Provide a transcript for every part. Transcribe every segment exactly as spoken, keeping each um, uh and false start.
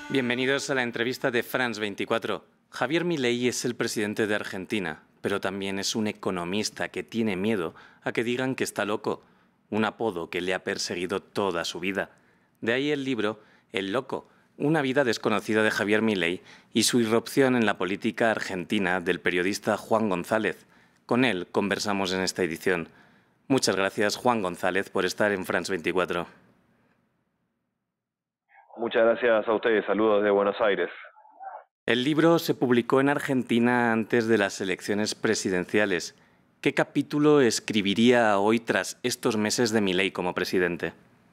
Bienvenidos a la entrevista de France veinticuatro. Javier Milei es el presidente de Argentina, pero también es un economista que tiene miedo a que digan que está loco, un apodo que le ha perseguido toda su vida. De ahí el libro El Loco, una vida desconocida de Javier Milei y su irrupción en la política argentina del periodista Juan González. Con él conversamos en esta edición. Muchas gracias, Juan González, por estar en France veinticuatro. Muchas gracias a ustedes, saludos de Buenos Aires. El libro se publicó en Argentina antes de las elecciones presidenciales. ¿Qué capítulo escribiría hoy tras estos meses de Milei como presidente?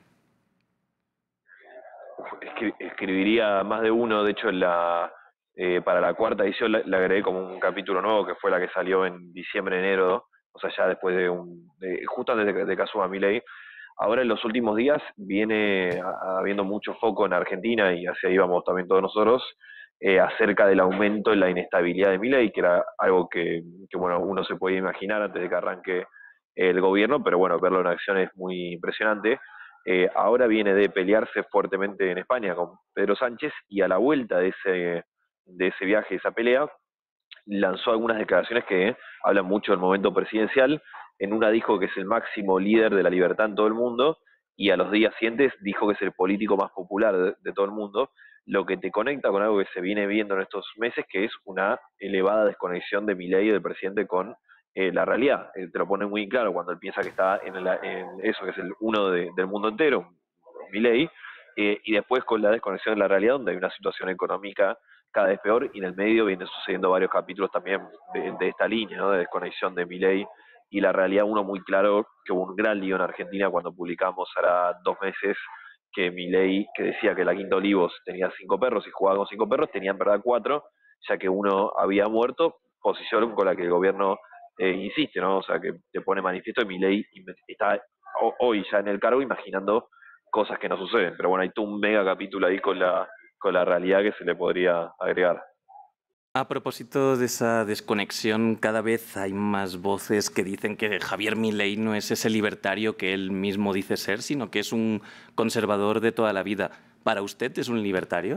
Escri escribiría más de uno, de hecho en la, eh, para la cuarta edición le, le agregué como un capítulo nuevo que fue la que salió en diciembre, enero, o sea ya después de un, de, justo antes de, de que asuma Milei. Ahora en los últimos días viene habiendo mucho foco en Argentina y hacia ahí vamos también todos nosotros, eh, acerca del aumento en la inestabilidad de Milei, que era algo que, que bueno, uno se podía imaginar antes de que arranque el gobierno, pero bueno, verlo en acción es muy impresionante. Eh, ahora viene de pelearse fuertemente en España con Pedro Sánchez y a la vuelta de ese, de ese viaje, esa pelea, lanzó algunas declaraciones que hablan mucho del momento presidencial. En una dijo que es el máximo líder de la libertad en todo el mundo y a los días siguientes dijo que es el político más popular de, de todo el mundo, lo que te conecta con algo que se viene viendo en estos meses, que es una elevada desconexión de Milei y del presidente con eh, la realidad. Eh, te lo pone muy claro cuando él piensa que está en, el, en eso, que es el uno de, del mundo entero, Milei, eh, y después con la desconexión de la realidad, donde hay una situación económica cada vez peor, y en el medio vienen sucediendo varios capítulos también de, de esta línea, ¿no? De desconexión de Milei y la realidad. Uno muy claro, que hubo un gran lío en Argentina cuando publicamos hará dos meses que Milei, que decía que la Quinta Olivos tenía cinco perros y jugaba con cinco perros, tenía en verdad cuatro, ya que uno había muerto, posición con la que el gobierno eh, insiste, ¿no? O sea, que te pone manifiesto que Milei está hoy ya en el cargo imaginando cosas que no suceden. Pero bueno, hay todo un mega capítulo ahí con la, con la realidad que se le podría agregar. A propósito de esa desconexión, cada vez hay más voces que dicen que Javier Milei no es ese libertario que él mismo dice ser, sino que es un conservador de toda la vida. ¿Para usted es un libertario?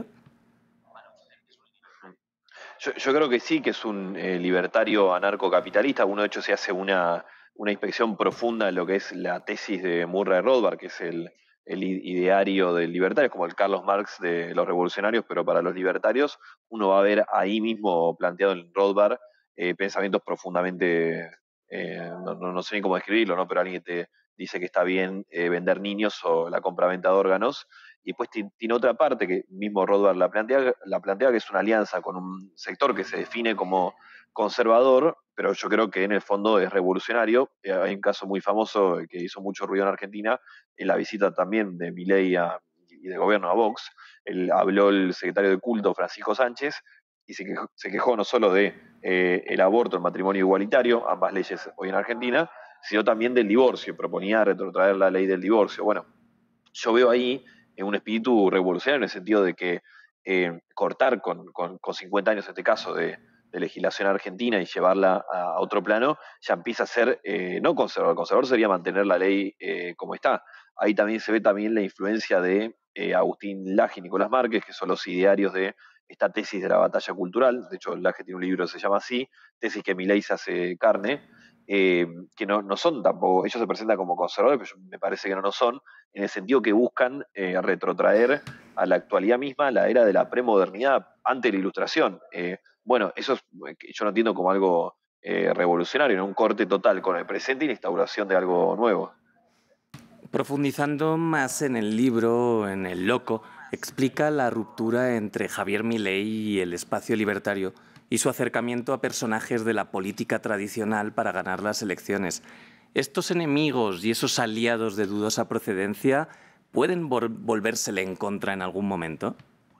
Yo, yo creo que sí, que es un eh, libertario anarcocapitalista. Uno, de hecho, se hace una, una inspección profunda en lo que es la tesis de Murray Rothbard, que es el, el ideario del libertario, como el Carlos Marx de los revolucionarios, pero para los libertarios. Uno va a ver ahí mismo planteado en Rothbard eh, pensamientos profundamente, eh, no, no, no sé ni cómo describirlo, ¿no? Pero alguien que te dice que está bien eh, vender niños o la compraventa de órganos. Y después tiene otra parte que mismo Rothbard la plantea, la plantea, que es una alianza con un sector que se define como conservador, pero yo creo que en el fondo es revolucionario. Eh, hay un caso muy famoso que hizo mucho ruido en Argentina, en la visita también de Milei a, y de gobierno a Vox. Él, habló el secretario de culto, Francisco Sánchez, y se quejó, se quejó no solo de eh, el aborto, el matrimonio igualitario, ambas leyes hoy en Argentina, sino también del divorcio. Proponía retrotraer la ley del divorcio. Bueno, yo veo ahí en un espíritu revolucionario en el sentido de que eh, cortar con, con, con, cincuenta años, en este caso, de, de legislación argentina y llevarla a, a otro plano, ya empieza a ser eh, no conservador. Conservador sería mantener la ley eh, como está. Ahí también se ve también la influencia de eh, Agustín Laje y Nicolás Márquez, que son los idearios de esta tesis de la batalla cultural. De hecho, Laje tiene un libro que se llama así, tesis que Milei se hace carne, eh, que no, no son tampoco, ellos se presentan como conservadores, pero me parece que no lo son, en el sentido que buscan eh, retrotraer a la actualidad misma, la era de la premodernidad ante la ilustración. Eh, bueno, eso es, yo lo entiendo como algo eh, revolucionario, ¿no? Un corte total con el presente y la instauración de algo nuevo. Profundizando más en el libro, en El Loco, explica la ruptura entre Javier Milei y el espacio libertario y su acercamiento a personajes de la política tradicional para ganar las elecciones. ¿Estos enemigos y esos aliados de dudosa procedencia pueden vol- volvérsele en contra en algún momento?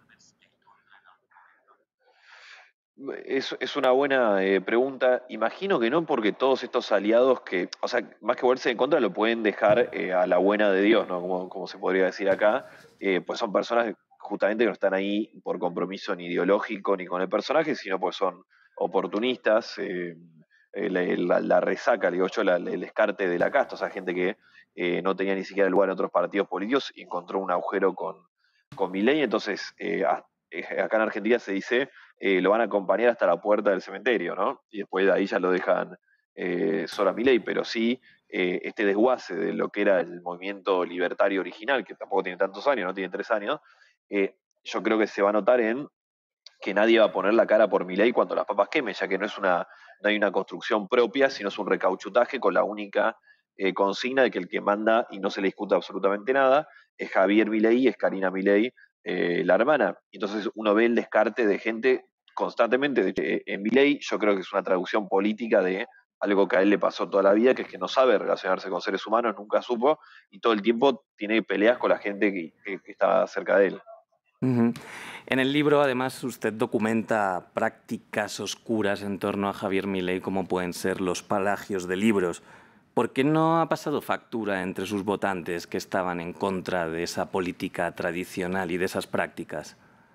Es, es una buena eh, pregunta. Imagino que no, porque todos estos aliados que, o sea, más que volverse en contra, lo pueden dejar eh, a la buena de Dios, ¿no? Como, como se podría decir acá. Eh, pues son personas justamente que no están ahí por compromiso ni ideológico ni con el personaje, sino pues son oportunistas. Eh, eh, la, la- la resaca, digo yo, la- el descarte de la casta, o sea, gente que eh, no tenía ni siquiera lugar en otros partidos políticos y encontró un agujero con, con Milei. Entonces, eh, eh, acá en Argentina se dice, eh, lo van a acompañar hasta la puerta del cementerio, ¿no? Y después de ahí ya lo dejan eh, solo a Milei, pero sí eh, este desguace de lo que era el movimiento libertario original, que tampoco tiene tantos años, no tiene tres años, eh, yo creo que se va a notar en que nadie va a poner la cara por Milei cuando las papas quemen, ya que no es una, no hay una construcción propia, sino es un recauchutaje con la única eh, consigna de que el que manda y no se le discuta absolutamente nada es Javier Milei y es Karina Milei, eh, la hermana. Entonces uno ve el descarte de gente constantemente. De, eh, en Milei yo creo que es una traducción política de algo que a él le pasó toda la vida, que es que no sabe relacionarse con seres humanos, nunca supo, y todo el tiempo tiene peleas con la gente que, que, que está cerca de él. Uh-huh. En el libro, además, usted documenta prácticas oscuras en torno a Javier Milei, como pueden ser los plagios de libros. ¿Por qué no ha pasado factura entre sus votantes que estaban en contra de esa política tradicional y de esas prácticas?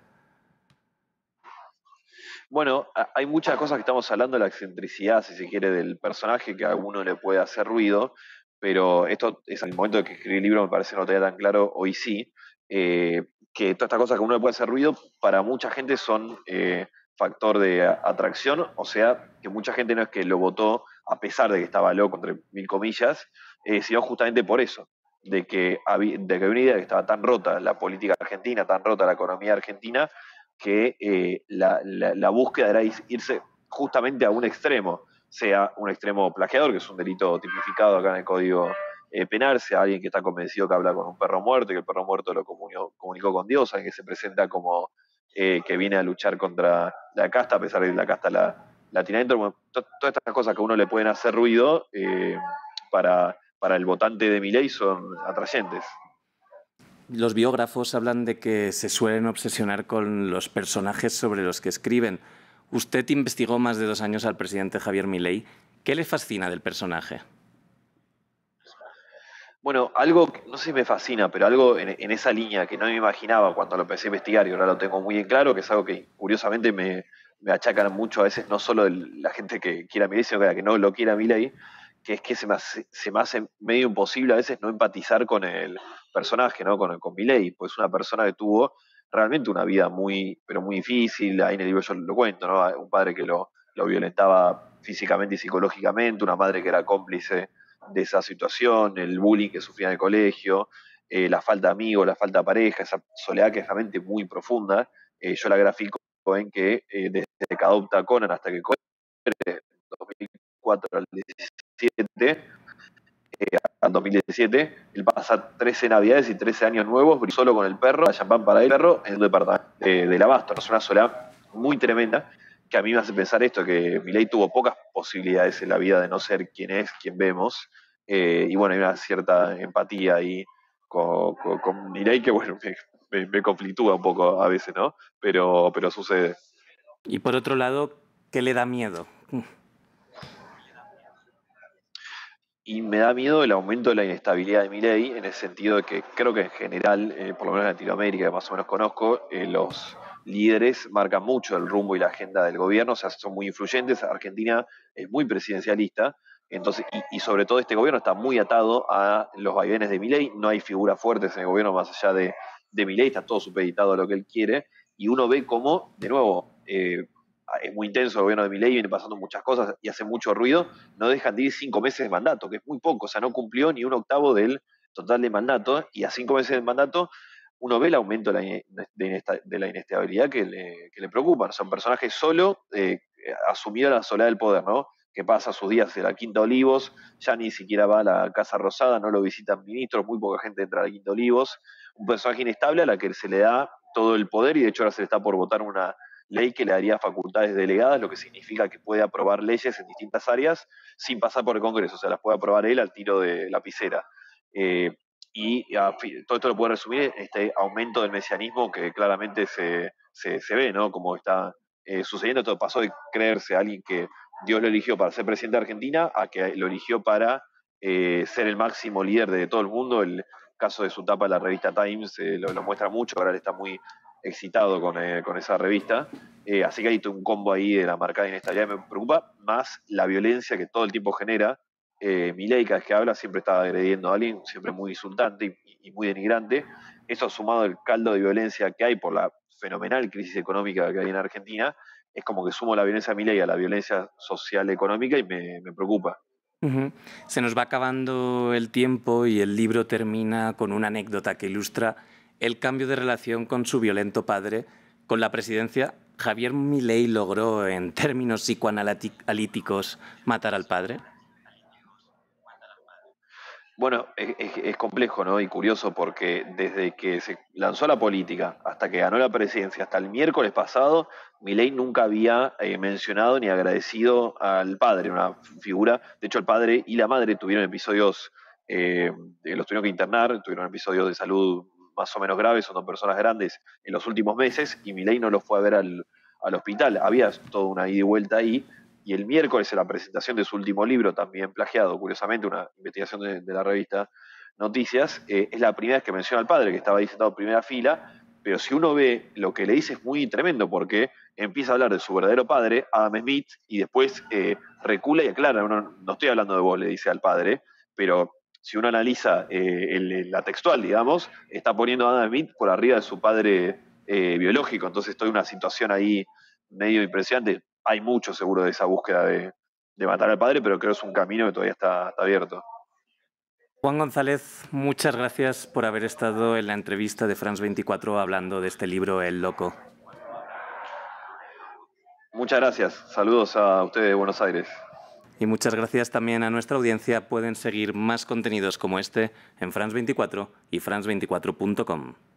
Bueno, hay muchas cosas que estamos hablando de la excentricidad, si se quiere, del personaje que a alguno le puede hacer ruido, pero esto es el momento de que escribí el libro, me parece no tenía tan claro, hoy sí, eh, que todas estas cosas que a uno le puede hacer ruido, para mucha gente son eh, factor de atracción, o sea, que mucha gente no es que lo votó a pesar de que estaba loco, entre mil comillas, eh, sino justamente por eso, de que, había, de que había una idea que estaba tan rota la política argentina, tan rota la economía argentina, que eh, la, la, la, búsqueda era irse justamente a un extremo, sea un extremo plagiador, que es un delito tipificado acá en el Código eh, Penal, sea alguien que está convencido que habla con un perro muerto y que el perro muerto lo comunicó, comunicó con Dios, alguien que se presenta como eh, que viene a luchar contra la casta, a pesar de que la casta la, la tiene adentro. Bueno, to, todas estas cosas que a uno le pueden hacer ruido eh, para, para el votante de Milei son atrayentes. Los biógrafos hablan de que se suelen obsesionar con los personajes sobre los que escriben. Usted investigó más de dos años al presidente Javier Milei. ¿Qué le fascina del personaje? Bueno, algo, no sé si me fascina, pero algo en, en, esa línea que no me imaginaba cuando lo empecé a investigar y ahora lo tengo muy en claro, que es algo que curiosamente me, me achacan mucho a veces, no solo el, la gente que quiera a Milei, sino que la que no lo quiera a Milei, que es que se me, hace, se me hace medio imposible a veces no empatizar con el personaje, ¿no? Con, con Milei, pues es una persona que tuvo realmente una vida muy, pero muy difícil, ahí en el libro yo lo cuento, ¿no? Un padre que lo, lo violentaba físicamente y psicológicamente, una madre que era cómplice de esa situación, el bullying que sufría en el colegio, eh, la falta de amigos, la falta de pareja, esa soledad que es realmente muy profunda. Eh, yo la grafico en que eh, desde que adopta a Conan hasta que Conan, dos mil cuatro al diecisiete, eh, al dos mil diecisiete, él pasa trece navidades y trece años nuevos solo con el perro, la champán para el perro, en un departamento de, del Abasto. Es una soledad muy tremenda que a mí me hace pensar esto, que Milei tuvo pocas posibilidades en la vida de no ser quien es, quien vemos, eh, y bueno, hay una cierta empatía ahí con, con, con Milei que bueno, me, me, me, conflictúa un poco a veces, ¿no? Pero, pero sucede. Y por otro lado, ¿qué le da miedo? Y me da miedo el aumento de la inestabilidad de Milei, en el sentido de que creo que en general, eh, por lo menos en Latinoamérica, que más o menos conozco, eh, los líderes marcan mucho el rumbo y la agenda del gobierno, o sea, son muy influyentes. Argentina es muy presidencialista, entonces, y, y sobre todo este gobierno está muy atado a los vaivenes de Milei, no hay figuras fuertes en el gobierno más allá de, de Milei, está todo supeditado a lo que él quiere, y uno ve cómo, de nuevo, eh, es muy intenso el gobierno de Milei, viene pasando muchas cosas y hace mucho ruido, no dejan de ir cinco meses de mandato, que es muy poco, o sea, no cumplió ni un octavo del total de mandato, y a cinco meses de mandato uno ve el aumento de la, de la inestabilidad que le, que le preocupa. Son personajes solo eh, asumido la soledad del poder, ¿no? Que pasa sus días en la Quinta Olivos, ya ni siquiera va a la Casa Rosada, no lo visitan ministros, muy poca gente entra a la Quinta Olivos, un personaje inestable a la que se le da todo el poder, y de hecho ahora se le está por votar una ley que le daría facultades delegadas, lo que significa que puede aprobar leyes en distintas áreas sin pasar por el Congreso, o sea, las puede aprobar él al tiro de lapicera. Eh, y a, todo esto lo puede resumir en este aumento del mesianismo que claramente se, se, se ve, ¿no? Como está eh, sucediendo. Esto pasó de creerse a alguien que Dios lo eligió para ser presidente de Argentina a que lo eligió para eh, ser el máximo líder de todo el mundo. El caso de su tapa en la revista Times eh, lo, lo muestra mucho, ahora él está muy excitado con, eh, con esa revista. Eh, así que hay un combo ahí de la marcada inestabilidad. Me preocupa más la violencia que todo el tiempo genera. Eh, Milei, cada vez que habla, siempre está agrediendo a alguien, siempre muy insultante y, y muy denigrante. eso sumado al caldo de violencia que hay por la fenomenal crisis económica que hay en Argentina, es como que sumo la violencia a Milei a la violencia social económica y me, me preocupa. Ujú. Se nos va acabando el tiempo y el libro termina con una anécdota que ilustra el cambio de relación con su violento padre. Con la presidencia, ¿Javier Milei logró, en términos psicoanalíticos, matar al padre? Bueno, es, es- es complejo, ¿no? Y curioso porque desde que se lanzó a la política hasta que ganó la presidencia, hasta el miércoles pasado, Milei nunca había eh, mencionado ni agradecido al padre, una figura. De hecho, el padre y la madre tuvieron episodios, eh, eh, los tuvieron que internar, tuvieron episodios de salud más o menos graves, son dos personas grandes en los últimos meses, y Milei no los fue a ver al, al hospital. Había toda una ida y vuelta ahí, y el miércoles en la presentación de su último libro, también plagiado, curiosamente, una investigación de, de la revista Noticias, eh, es la primera vez que menciona al padre, que estaba ahí sentado en primera fila, pero si uno ve lo que le dice es muy tremendo, porque empieza a hablar de su verdadero padre, Adam Smith, y después eh, recula y aclara, uno, no estoy hablando de vos, le dice al padre, pero si uno analiza eh, el- la textual, digamos, está poniendo a Adam Smith por arriba de su padre eh, biológico, entonces estoy en una situación ahí medio impresionante. Hay mucho seguro de esa búsqueda de, de matar al padre, pero creo que es un camino que todavía está, está abierto. Juan González, muchas gracias por haber estado en la entrevista de France veinticuatro hablando de este libro, El Loco. Muchas gracias. Saludos a ustedes de Buenos Aires. Y muchas gracias también a nuestra audiencia. Pueden seguir más contenidos como este en France veinticuatro y france veinticuatro punto com.